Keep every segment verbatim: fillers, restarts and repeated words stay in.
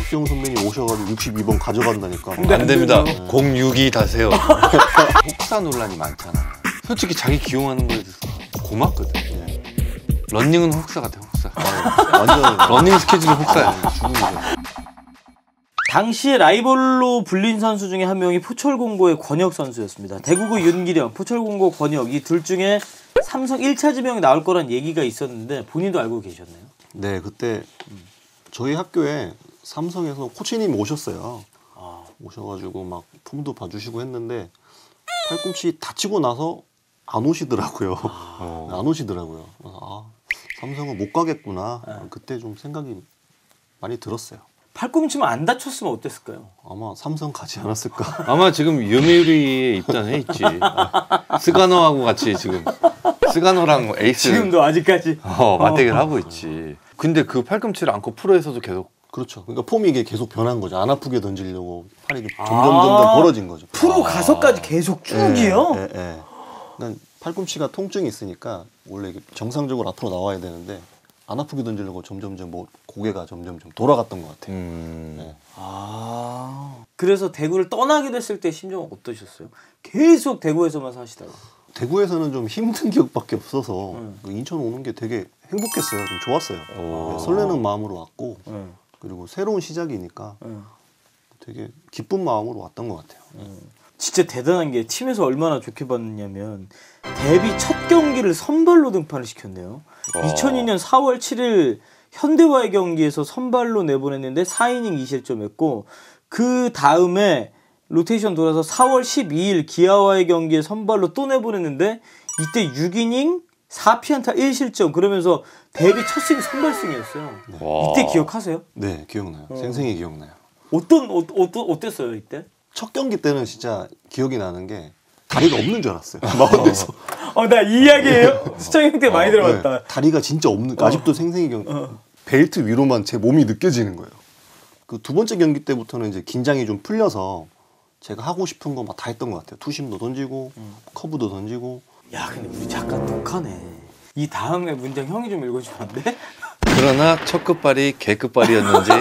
박지영 선배님 오셔가지고 육십이 번 가져간다니까. 안 됩니다. 네. 공육이 다세요. 혹사 논란이 많잖아. 솔직히 자기 기용하는 거에 대해서 고맙거든. 네. 런닝은 혹사 같아, 혹사. 아, 완전 러닝 스케줄은 혹사야. 당시에 라이벌로 불린 선수 중에 한 명이 포철공고의 권혁 선수였습니다. 대구고 윤기령, 포철공고 권혁 이 둘 중에 삼성 일 차 지명이 나올 거란 얘기가 있었는데 본인도 알고 계셨나요? 네, 그때 저희 학교에 삼성에서 코치님이 오셨어요. 아. 오셔가지고 막 폼도 봐주시고 했는데 팔꿈치 다치고 나서 안 오시더라고요. 아. 안 오시더라고요. 아, 삼성은 못 가겠구나. 아. 그때 좀 생각이 많이 들었어요. 팔꿈치만 안 다쳤으면 어땠을까요? 아마 삼성 가지 않았을까. 아마 지금 요미우리에 입단해 있지. 스가노하고 같이 지금 스가노랑 에이스 지금도 아직까지 어, 맞대결 하고 있지. 근데 그 팔꿈치를 안고 프로에서도 계속. 그렇죠. 그러니까 폼이 이게 계속 변한 거죠. 안 아프게 던지려고 팔이 점점 아 점점 벌어진 거죠. 프로 가서까지 계속 쭉이요? 예, 예, 예. 그러니까 팔꿈치가 통증이 있으니까 원래 정상적으로 앞으로 나와야 되는데 안 아프게 던지려고 점점점 뭐 고개가 점점점 돌아갔던 것 같아요. 음... 네. 아 그래서 대구를 떠나게 됐을 때 심정은 어떠셨어요? 계속 대구에서만 사시다가. 대구에서는 좀 힘든 기억밖에 없어서 음. 그 인천 오는 게 되게 행복했어요. 좀 좋았어요. 오. 네, 설레는 마음으로 왔고 음. 그리고 새로운 시작이니까 음. 되게 기쁜 마음으로 왔던 것 같아요. 음. 진짜 대단한 게 팀에서 얼마나 좋게 봤냐면 데뷔 첫 경기를 선발로 등판을 시켰네요. 와. 이천이 년 사월 칠일 현대와의 경기에서 선발로 내보냈는데 사 이닝 이 실점했고 그 다음에 로테이션 돌아서 사월 십이일 기아와의 경기에 선발로 또 내보냈는데 이때 육 이닝 사 피안타 일 실점 그러면서 데뷔 첫 승이 선발승이었어요. 네. 이때 기억하세요? 네, 기억나요. 어. 생생히 기억나요. 어떤 어, 어, 어땠어요 이때? 첫 경기 때는 진짜 기억이 나는 게 다리가 없는 줄 알았어요. 마운드에서. 어 나 이 이야기예요. 수창이 형 때 많이 들어봤다. 네, 다리가 진짜 없는, 아직도 생생히 기억. 어. 벨트 위로만 제 몸이 느껴지는 거예요. 그 두 번째 경기 때부터는 이제 긴장이 좀 풀려서 제가 하고 싶은 거 막 다 했던 것 같아요. 투심도 던지고 음. 커브도 던지고. 야 근데 우리 작가 독하네. 이 다음에 문장 형이 좀 읽어주면 안 돼? 그러나 첫 끝발이 개끝발이었는지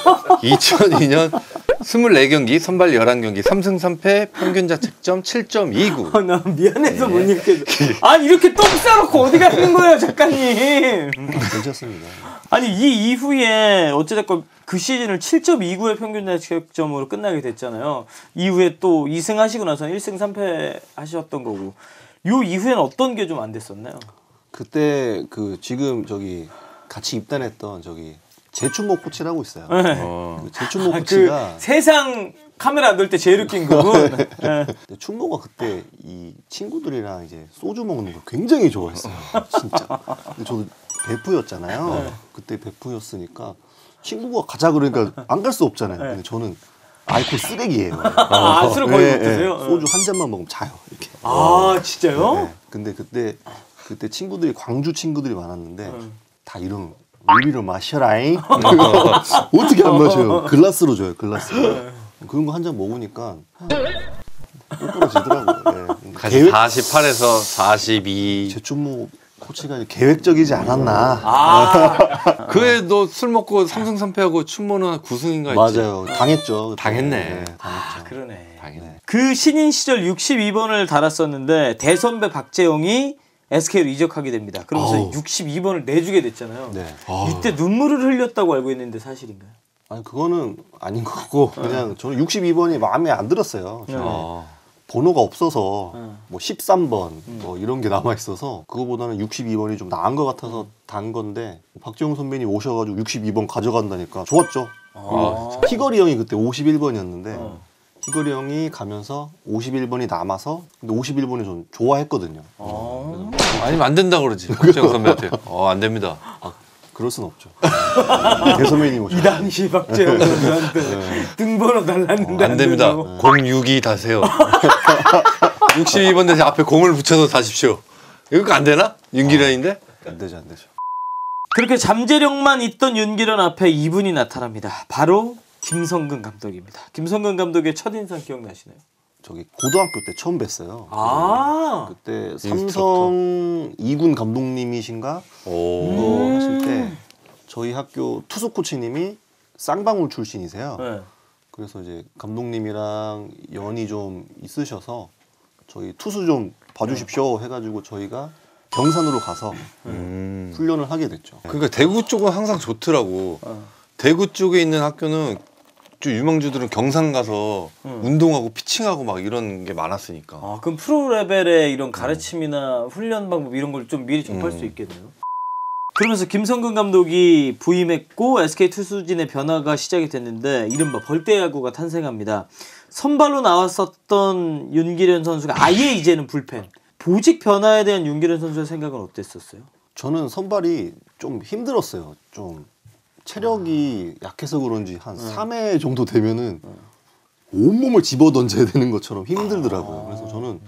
이천이 년 이십사 경기 선발 열한 경기 삼 승 삼 패 평균 자책점 칠 점 이구. 아, 나 미안해서 못 읽겠어. 아니 이렇게 똥 싸놓고 어디 가는 거예요 작가님. 괜찮습니다. 아니 이 이후에 어찌됐건 그 시즌을 칠 점 이구의 평균 자책점으로 끝나게 됐잖아요. 이후에 또 이 승 하시고 나서 일 승 삼 패 하셨던 거고 요 이후에는 어떤 게 좀 안 됐었나요? 그때 그 지금 저기 같이 입단했던 저기 재춘모 코치라고 있어요. 네. 어. 그 재춘모 아, 코치가 그 세상 카메라 안 돌 때 제일 웃긴 거군. 네. 근데 춘모가 그때 이 친구들이랑 이제 소주 먹는 걸 굉장히 좋아했어요. 진짜. 근데 저도 베프였잖아요. 네. 그때 베프였으니까 친구가 가자 그러니까 안 갈 수 없잖아요. 네. 근데 저는 알코올 쓰레기예요. 아, 술을 거의 네, 못 드세요? 네. 소주 한 잔만 먹으면 자요. 이렇게. 아 진짜요? 네. 근데 그때 그때 친구들이 광주 친구들이 많았는데 음. 다 이런 우리를 마셔라잉. 어떻게 안 마셔요? 글라스로 줘요. 글라스로. 그런 거 한 잔 먹으니까 꼬꾸라지더라고요. 네. 계획... 사십팔에서 사십이. 재춘모 코치가 계획적이지 않았나. 아 그에 너 술 먹고 삼 승 삼 패하고 춘모는 구 승인가 했지? 맞아요. 당했죠. 그때. 당했네. 네, 당했죠. 아, 그러네. 당연히. 그 신인 시절 육십이 번을 달았었는데 대선배 박재영이 에스케이로 이적하게 됩니다. 그러면서 어우. 육십이 번을 내주게 됐잖아요. 네. 이때 눈물을 흘렸다고 알고 있는데 사실인가요? 아니 그거는 아닌 거고 그냥 저는 육십이 번이 마음에 안 들었어요. 저는 어. 번호가 없어서 응. 뭐 십삼 번 뭐 이런 게 남아 있어서 그거보다는 육십이 번이 좀 나은 것 같아서 단 건데 박재홍 선배님 오셔가지고 육십이 번 가져간다니까 좋았죠. 아. 희거리 형이 그때 오십일 번이었는데 어. 희거리 형이 가면서 오십일 번이 남아서 근데 오십일 번이 좀 좋아했거든요. 아. 아니면 안 된다 그러지. 박재영 선배한테. 어, 안 됩니다. 아 그럴 순 없죠. 대선배님 오셔. 이 당시 박재영 선수한테 등번호 달랐는데 안 됩니다. 공육이 다세요. 육십이 번 대신 앞에 공을 붙여서 다십시오. 이거 안 되나? 윤기련인데? 안 되죠, 안 되죠. 그렇게 잠재력만 있던 윤기련 앞에 이분이 나타납니다. 바로 김성근 감독입니다. 김성근 감독의 첫인상 기억나시나요? 저기 고등학교 때 처음 뵀어요. 아 그때 삼성 이 군 감독님이신가? 오. 그거 하실 때 저희 학교 투수 코치님이 쌍방울 출신이세요. 네. 그래서 이제 감독님이랑 연이 좀 있으셔서 저희 투수 좀 봐주십시오 해가지고 저희가 경산으로 가서 음. 훈련을 하게 됐죠. 그러니까 대구 쪽은 항상 좋더라고. 어. 대구 쪽에 있는 학교는 좀 유망주들은 경상 가서 음. 운동하고 피칭하고 막 이런 게 많았으니까. 아, 그럼 프로 레벨의 이런 가르침이나 훈련 방법 이런 걸 좀 미리 접할 음. 수 있겠네요. 그러면서 김성근 감독이 부임했고 에스케이 투수진의 변화가 시작이 됐는데 이른바 벌떼야구가 탄생합니다. 선발로 나왔었던 윤기련 선수가 아예 이제는 불펜. 보직 변화에 대한 윤기련 선수의 생각은 어땠었어요? 저는 선발이 좀 힘들었어요. 좀 체력이 약해서 그런지 한 삼 회 정도 되면은 온몸을 집어 던져야 되는 것처럼 힘들더라고요. 그래서 저는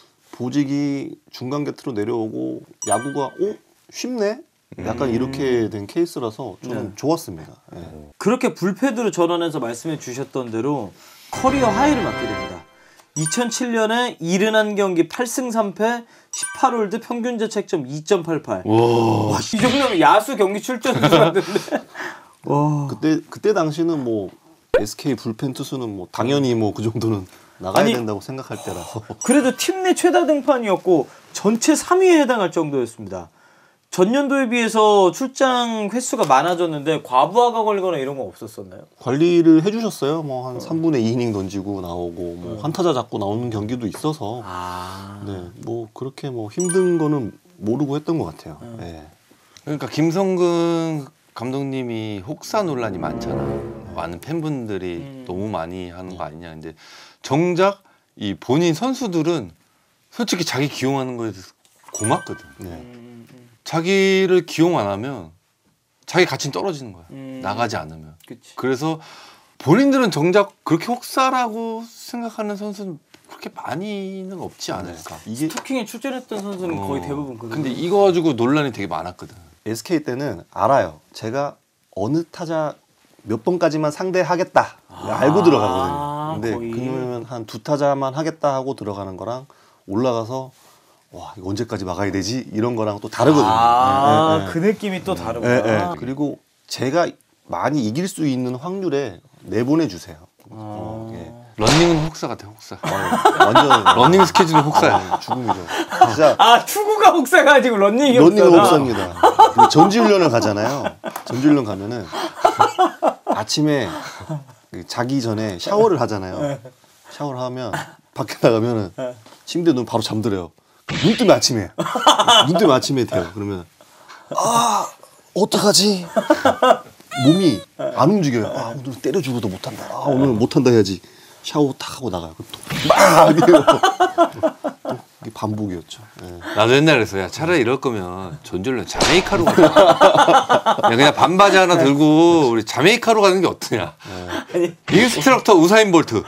보직이 중간 게트로 내려오고 야구가 어? 쉽네? 약간 이렇게 된 케이스라서 저는 네. 좋았습니다. 예. 그렇게 불패드로 전환해서 말씀해 주셨던 대로 커리어 하이를 맞게 됩니다. 이천칠 년에 칠십일 경기 팔 승 삼 패 십팔 홀드 평균 자책점 이 점 팔팔. 와. 이 정도면 야수 경기 출전인 줄 알았는데. 와. 그때 그때 당시는 뭐 에스케이 불펜 투수는 뭐 당연히 뭐 그 정도는 나가야 아니, 된다고 생각할 때라서. 그래도 팀 내 최다 등판이었고 전체 삼 위에 해당할 정도였습니다. 전년도에 비해서 출장 횟수가 많아졌는데 과부하가 걸리거나 이런 건 없었었나요? 관리를 해주셨어요. 뭐 한 삼분의 이 이닝 던지고 나오고 뭐 한타자 잡고 나오는 경기도 있어서. 아. 네, 뭐 그렇게 뭐 힘든 거는 모르고 했던 것 같아요. 네. 그러니까 김성근 감독님이 혹사 논란이 많잖아. 많은 팬분들이 음. 너무 많이 하는 거 아니냐. 근데 정작 이 본인 선수들은 솔직히 자기 기용하는 거에 대해서 고맙거든. 네. 음, 음, 자기를 기용 안 하면 자기 가치는 떨어지는 거야. 음. 나가지 않으면. 그치. 그래서 본인들은 정작 그렇게 혹사라고 생각하는 선수는 그렇게 많이는 없지 않을까. 이게 스토킹에 출전했던 선수는 거의 어. 대부분 그런. 근데 이거 가지고 논란이 되게 많았거든. 에스케이 때는 알아요. 제가 어느 타자 몇 번까지만 상대하겠다 알고 들어가거든요. 근데 거의. 그러면 한 두 타자만 하겠다 하고 들어가는 거랑 올라가서 와 이거 언제까지 막아야 되지 이런 거랑 또 다르거든요. 아, 네, 네, 그 느낌이 또 네. 다르구나. 네, 네. 그리고 제가 많이 이길 수 있는 확률에 내보내 주세요. 아. 어, 예. 런닝은 혹사 같아, 혹사. 완전 런닝 스케줄은 혹사야. 아, 죽음이죠. 진짜 아, 투구가 혹사가 아니고 런닝이 런닝은 혹사다. 없습니다. 그 전지훈련을 가잖아요. 전지훈련 가면은 아침에 그 자기 전에 샤워를 하잖아요. 샤워를 하면 밖에 나가면은 침대에 누우면 바로 잠들어요. 눈 뜨면 아침에 눈 뜨면 아침에 돼요. 그러면 아 어떡하지? 몸이 안 움직여요. 아 오늘 때려주고도 못한다. 아 오늘 못한다 해야지. 샤워 탁 하고 나가요. 막 이래요. 또 이게 반복이었죠. 네. 나도 옛날에 그랬어. 야, 차라리 이럴 거면 전주련 자메이카로 가자. 야, 그냥 반바지 하나 들고 우리 자메이카로 가는 게 어떠냐. 아니, 인스트럭터 우사인 볼트.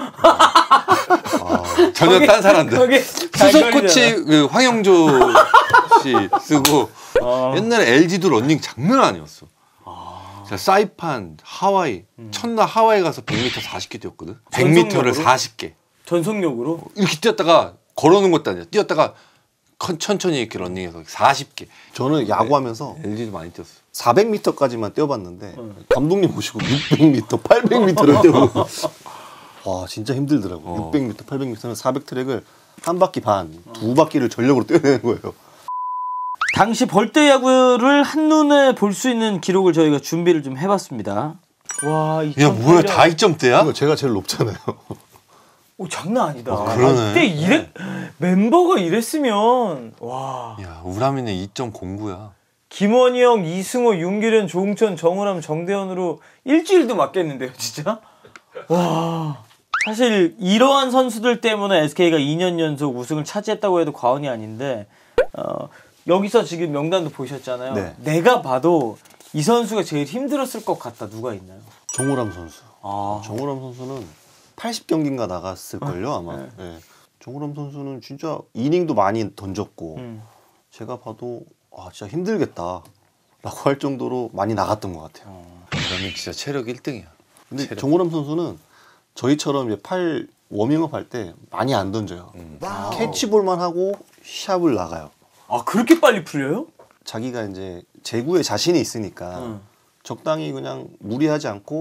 전혀 거기- 딴 사람들. 거기 수석 코치 그 황영조 씨 쓰고 어. 옛날에 엘지도 런닝 장난 아니었어. 제가 사이판, 하와이, 첫날 하와이 가서 백 미터 사십 개 뛰었거든. 백 미터를 전속력으로? 사십 개. 전속력으로. 이렇게 뛰었다가 걸어오는 것도 아니야. 뛰었다가 컨- 천천히 이렇게 런닝해서 사십 개. 저는 야구하면서 엘지도 많이 뛰었어. 사백 미터까지만 뛰어봤는데 감독님 보시고 육백 미터, 팔백 미터를 뛰어보고 와 진짜 힘들더라고요. 어. 육백 미터, 팔백 미터는 사백 트랙을 한 바퀴 반, 두 바퀴를 전력으로 뛰어내는 거예요. 당시 벌떼 야구를 한눈에 볼 수 있는 기록을 저희가 준비를 좀 해봤습니다. 와, 야 뭐야 다 이 점대야? 이거 제가 제일 높잖아요. 오, 장난 아니다. 어, 그러네. 그때 이래 멤버가 이랬으면 와. 야 우람이는 이 점 공구야. 김원희 형, 이승호, 윤기련, 조응천, 정우람, 정대현으로 일주일도 맞겠는데요, 진짜? 와. 사실 이러한 선수들 때문에 에스케이가 이 년 연속 우승을 차지했다고 해도 과언이 아닌데 어, 여기서 지금 명단도 보셨잖아요. 네. 내가 봐도 이 선수가 제일 힘들었을 것 같다. 누가 있나요? 정우람 선수. 아, 정우람 선수는 팔십 경기인가 나갔을걸요 아마. 네. 네. 정우람 선수는 진짜 이닝도 많이 던졌고 음. 제가 봐도 아 진짜 힘들겠다 라고 할 정도로 많이 나갔던 것 같아요. 우람이 진짜 체력 일 등이야. 근데 체력. 정우람 선수는 저희처럼 이제 팔 워밍업 할 때 많이 안 던져요. 음. 캐치볼만 하고 샵을 나가요. 아, 그렇게 빨리 풀려요? 자기가 이제 제구에 자신이 있으니까 음. 적당히 그냥 무리하지 않고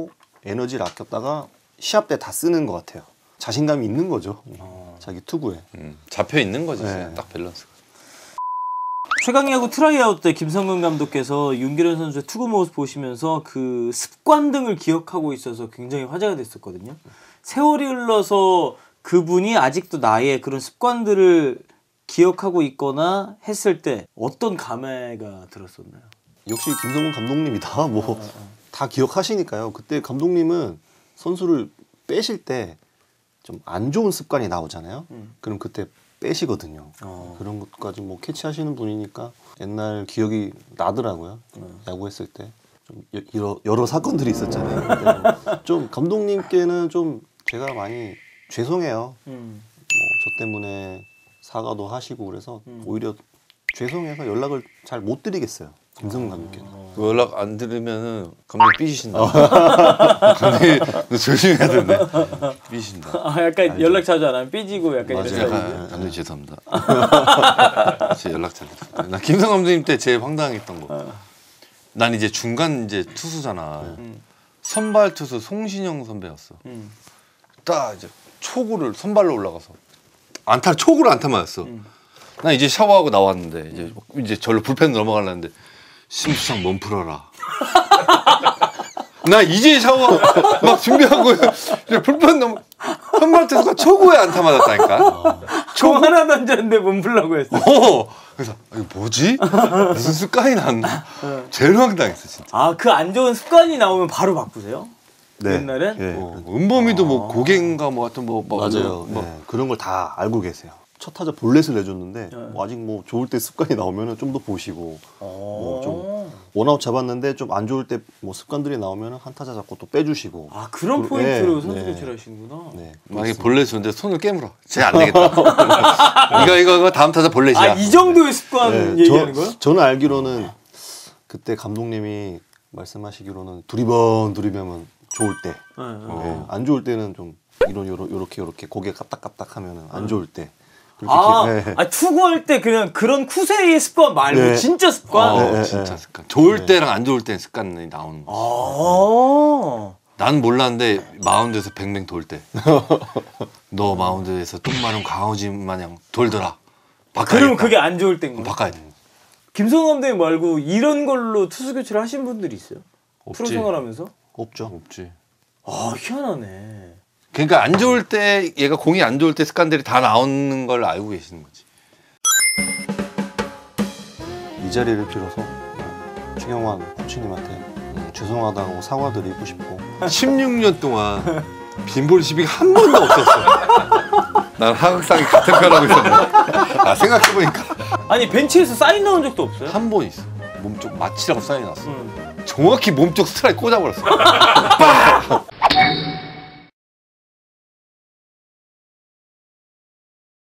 에너지를 아꼈다가 시합 때 다 쓰는 것 같아요. 자신감이 있는 거죠. 어. 자기 투구에. 음, 잡혀 있는 거지. 네. 딱 밸런스가. 최강야구 트라이아웃 때 김성근 감독께서 윤기련 선수의 투구 모습 보시면서 그 습관 등을 기억하고 있어서 굉장히 화제가 됐었거든요. 세월이 흘러서 그분이 아직도 나의 그런 습관들을 기억하고 있거나 했을 때 어떤 감회가 들었었나요? 역시 김성근 감독님이다. 뭐 다 기억하시니까요. 그때 감독님은 선수를 빼실 때 좀 안 좋은 습관이 나오잖아요. 음. 그럼 그때 빼시거든요. 어. 그런 것까지 뭐 캐치하시는 분이니까 옛날 기억이 나더라고요. 음. 야구했을 때 좀 여러, 여러 사건들이 있었잖아요. 좀 감독님께는 좀 제가 많이 죄송해요. 음. 뭐 저 때문에 사과도 하시고 그래서 음. 오히려 죄송해서 연락을 잘 못 드리겠어요. 김성근 감독께는. 그 연락 안 들으면은 감독 삐지신다. 감독이 너 조심해야 되네. 삐진다. 아 약간 연락 자주 안 하면 삐지고 약간 이런 맞아요. 스타일이에요. 약간 감독님 죄송합니다. 제 연락 잘 드릴게요. 나 김성 감독님 때 제일 황당했던 거. 난 이제 중간 이제 투수잖아. 음. 선발 투수 송신영 선배였어. 음. 딱 이제 초구를 선발로 올라가서 안타 초구를 안타 맞았어. 음. 나 이제 샤워하고 나왔는데 이제 이제 절로 불펜 넘어가려는데 심수상 몸 풀어라. 나 이제 샤워 막 준비하고 이제 불펜 넘어 선발 투수가 초구에 안타 맞았다니까. 총 하나 던졌는데 몸 풀라고 했어. 어. 그래서 이거 뭐지? 무슨 습관이 났나? 제일 황당했어 진짜. 아 그 안 좋은 습관이 나오면 바로 바꾸세요? 옛날엔? 예. 어, 은범이도 뭐 고갱가 뭐 하여튼 뭐, 뭐 맞아요. 뭐, 네, 그런 걸 다 알고 계세요. 첫 타자 볼넷을 내줬는데 네. 뭐 아직 뭐 좋을 때 습관이 나오면은 좀 더 보시고 어. 좀 원아웃 잡았는데 좀 안 좋을 때 뭐 습관들이 나오면은 한 타자 잡고 또 빼주시고. 아 그런 그- 포인트로 네, 선수 네. 교체를 하시는구나. 네. 만약에 볼넷 줬는데 손을 깨물어. 쟤 안 되겠다. 이거 이거 이거 다음 타자 볼넷이야. 아 이 정도의 습관 네, 얘기하는 저, 거야? 저는 알기로는 그때 감독님이 말씀하시기로는 두리번 두리번은 좋을 때, 네, 네. 네, 안 좋을 때는 좀 이런 요러, 요렇게 요렇게 고개 까딱까딱 하면은 안 좋을 때. 그렇게 아, 기- 네. 아 투구할 때 그냥 그런 쿠세의 습관 말고 네. 진짜 습관. 어, 네, 네, 진짜 네. 습관. 좋을 네. 때랑 안 좋을 때 습관이 나오는 거. 아. 난 몰랐는데 마운드에서 뱅뱅 돌 때. 너 마운드에서 똥 마른 강아지 마냥 돌더라. 바꿔야겠다. 그러면 그게 안 좋을 때인 거야. 바꿔야 돼. 김성호 감독님 말고 이런 걸로 투수 교체를 하신 분들이 있어요? 없지. 프로 생활하면서? 없죠. 없지. 아 희한하네. 그러니까 안 좋을 때 얘가 공이 안 좋을 때 습관들이 다 나오는 걸 알고 계시는 거지. 이 자리를 빌어서 최경환 코치님한테 음, 죄송하다고 사과드리고 싶고 십육 년 동안 빈볼 시비가 한 번도 없었어. 난 하극상이 같은 편하고 있었네. 아 생각해보니까 아니 벤치에서 사인 나온 적도 없어요? 한 번 있어. 몸쪽 마치라고 사인이 났어. 음. 정확히 몸쪽 스트라이크 꽂아버렸어.